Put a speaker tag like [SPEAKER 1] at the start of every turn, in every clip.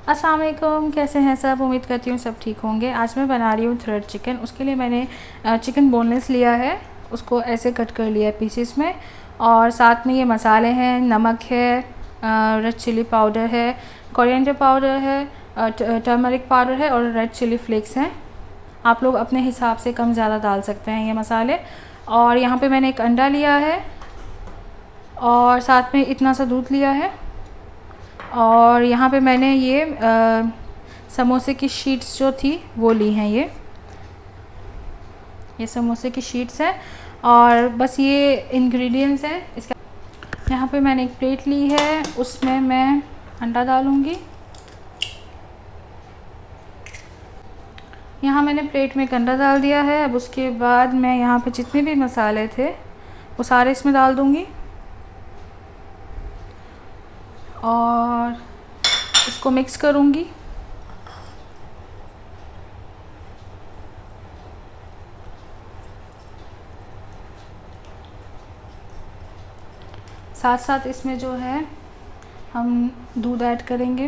[SPEAKER 1] अस्सलाम वालेकुम, कैसे हैं सब। उम्मीद करती हूँ सब ठीक होंगे। आज मैं बना रही हूँ थ्रेड चिकन। उसके लिए मैंने चिकन बोनलेस लिया है, उसको ऐसे कट कर लिया है पीसेस में। और साथ में ये मसाले हैं, नमक है, रेड चिली पाउडर है, कोरिएंडर पाउडर है, टर्मरिक पाउडर है और रेड चिली फ्लेक्स हैं। आप लोग अपने हिसाब से कम ज़्यादा डाल सकते हैं ये मसाले। और यहाँ पे मैंने एक अंडा लिया है और साथ में इतना सा दूध लिया है। और यहाँ पे मैंने ये समोसे की शीट्स जो थी वो ली हैं। ये समोसे की शीट्स हैं और बस ये इंग्रेडिएंट्स हैं इसका। यहाँ पे मैंने एक प्लेट ली है, उसमें मैं अंडा डालूँगी। यहाँ मैंने प्लेट में एक अंडा डाल दिया है। अब उसके बाद मैं यहाँ पे जितने भी मसाले थे वो सारे इसमें डाल दूँगी और इसको मिक्स करूँगी। साथ साथ इसमें जो है हम दूध ऐड करेंगे।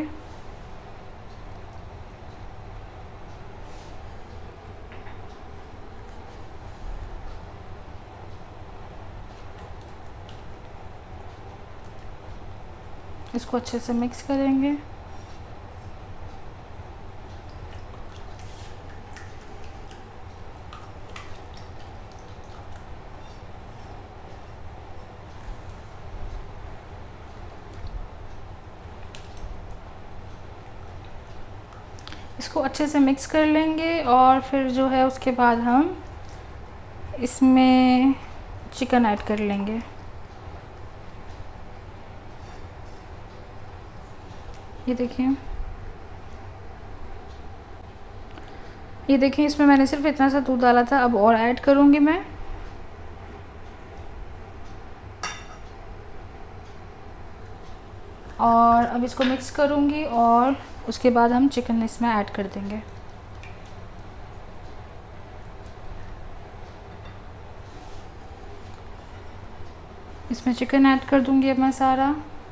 [SPEAKER 1] इसको अच्छे से मिक्स करेंगे। इसको अच्छे से मिक्स कर लेंगे और फिर जो है उसके बाद हम इसमें चिकन ऐड कर लेंगे। ये देखिए इसमें मैंने सिर्फ इतना सा दूध डाला था। अब और ऐड करूँगी मैं। और अब इसको मिक्स करूँगी और उसके बाद हम चिकन इसमें ऐड कर देंगे। इसमें चिकन ऐड कर दूँगी अब मैं सारा।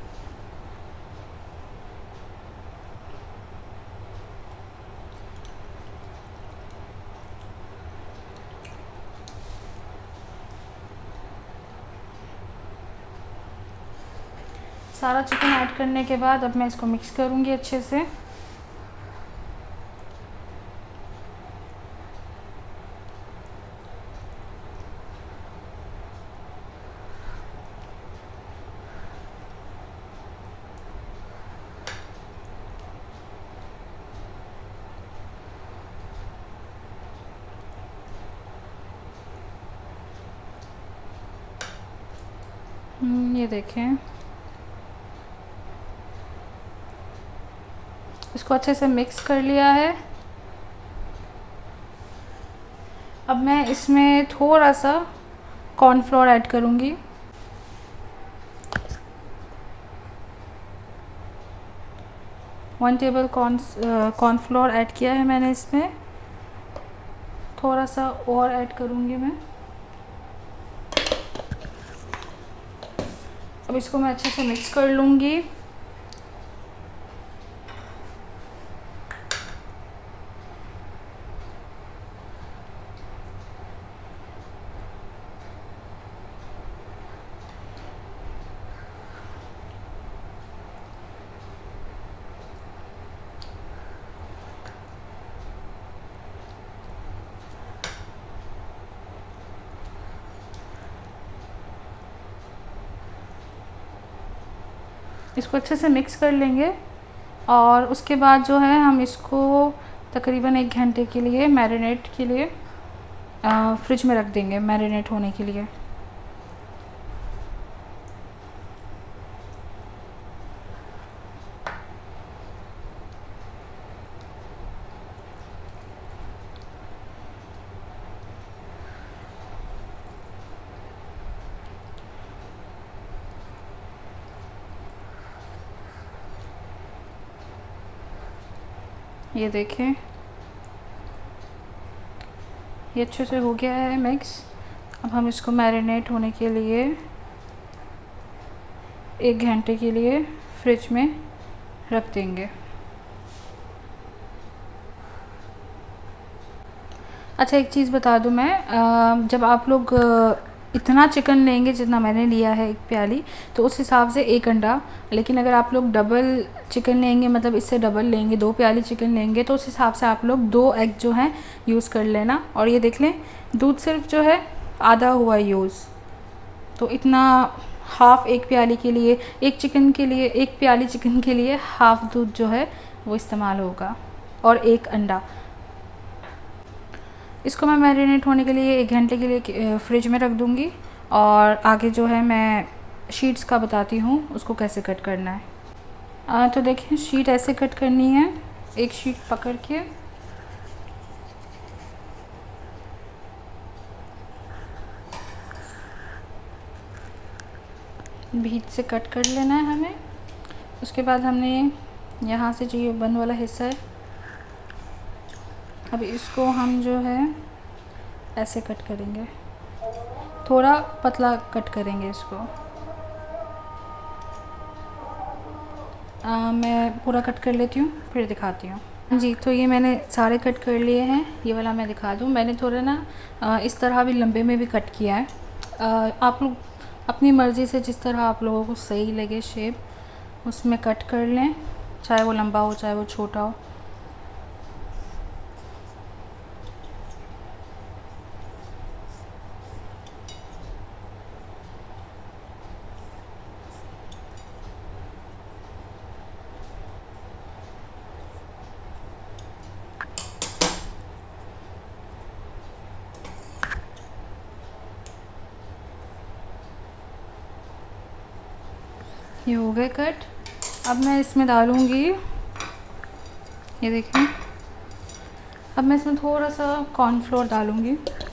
[SPEAKER 1] सारा चिकन ऐड करने के बाद अब मैं इसको मिक्स करूँगी अच्छे से। ये देखें, इसको अच्छे से मिक्स कर लिया है। अब मैं इसमें थोड़ा सा कॉर्नफ्लोर ऐड करूँगी। वन टेबल कॉर्नफ्लोर ऐड किया है मैंने इसमें। थोड़ा सा और ऐड करूँगी मैं। अब इसको मैं अच्छे से मिक्स कर लूँगी। इसको अच्छे से मिक्स कर लेंगे और उसके बाद जो है हम इसको तकरीबन 1 घंटे के लिए मैरिनेट के लिए फ्रिज में रख देंगे, मैरिनेट होने के लिए। ये देखें, ये अच्छे से हो गया है मिक्स। अब हम इसको मैरिनेट होने के लिए 1 घंटे के लिए फ्रिज में रख देंगे। अच्छा एक चीज़ बता दूं मैं, जब आप लोग इतना चिकन लेंगे जितना मैंने लिया है 1 प्याली, तो उस हिसाब से 1 अंडा। लेकिन अगर आप लोग डबल चिकन लेंगे, मतलब इससे डबल लेंगे, 2 प्याली चिकन लेंगे, तो उस हिसाब से आप लोग 2 एग जो हैं यूज़ कर लेना। और ये देख लें, दूध सिर्फ जो है आधा हुआ यूज़, तो इतना हाफ़ 1 प्याली के लिए, 1 चिकन के लिए, 1 प्याली चिकन के लिए हाफ़ दूध जो है वो इस्तेमाल होगा, और 1 अंडा। इसको मैं मैरिनेट होने के लिए 1 घंटे के लिए फ्रिज में रख दूँगी। और आगे जो है मैं शीट्स का बताती हूँ उसको कैसे कट करना है। तो देखिए शीट ऐसे कट करनी है, एक शीट पकड़ के बीच से कट कर लेना है हमें। उसके बाद हमने यहाँ से जो ये बंद वाला हिस्सा है, अब इसको हम जो है ऐसे कट करेंगे, थोड़ा पतला कट करेंगे इसको। मैं पूरा कट कर लेती हूँ फिर दिखाती हूँ जी। तो ये मैंने सारे कट कर लिए हैं, ये वाला मैं दिखा दूँ। मैंने थोड़ा ना इस तरह भी लंबे में भी कट किया है। आप लोग अपनी मर्ज़ी से जिस तरह आप लोगों को सही लगे शेप उसमें कट कर लें, चाहे वो लंबा हो चाहे वो छोटा हो। ये हो गए कट। अब मैं इसमें डालूँगी, ये देखिए, अब मैं इसमें थोड़ा सा कॉर्नफ्लोर डालूँगी,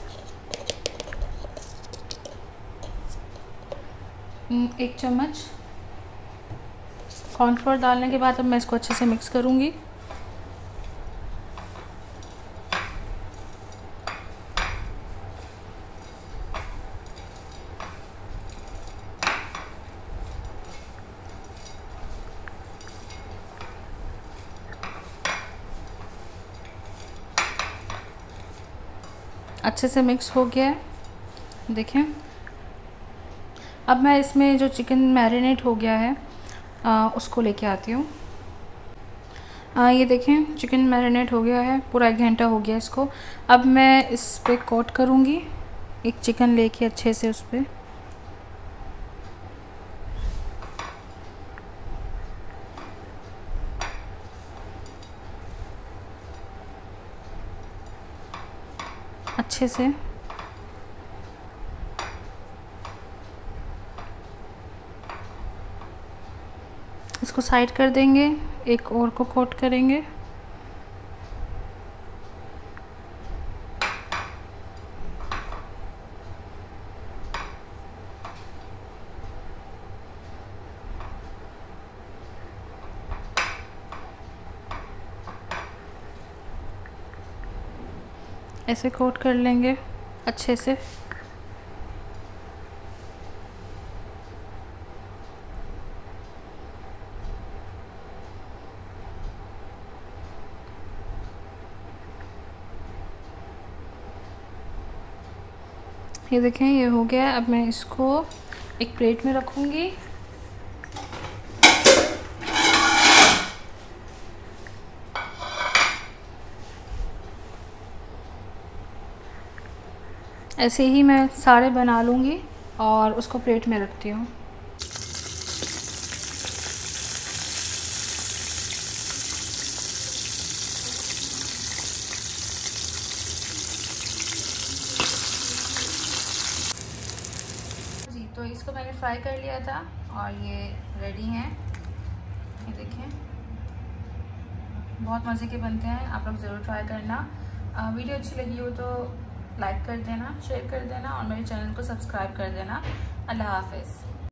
[SPEAKER 1] 1 चम्मच कॉर्नफ्लोर डालने के बाद अब मैं इसको अच्छे से मिक्स करूँगी। अच्छे से मिक्स हो गया है, देखें। अब मैं इसमें जो चिकन मैरिनेट हो गया है उसको लेके आती हूँ। ये देखें चिकन मैरिनेट हो गया है, पूरा 1 घंटा हो गया इसको। अब मैं इस पे कोट करूँगी, एक चिकन लेके अच्छे से उस पर अच्छे से इसको साइड कर देंगे, एक और को कोट करेंगे। ऐसे कोट कर लेंगे अच्छे से। ये देखें ये हो गया। अब मैं इसको एक प्लेट में रखूँगी। ऐसे ही मैं सारे बना लूँगी और उसको प्लेट में रखती हूँ। जी तो इसको मैंने फ्राई कर लिया था और ये रेडी हैं। ये देखें बहुत मज़े के बनते हैं, आप लोग ज़रूर ट्राई करना। वीडियो अच्छी लगी हो तो लाइक कर देना, शेयर कर देना और मेरे चैनल को सब्सक्राइब कर देना। अल्लाह हाफ़िज़।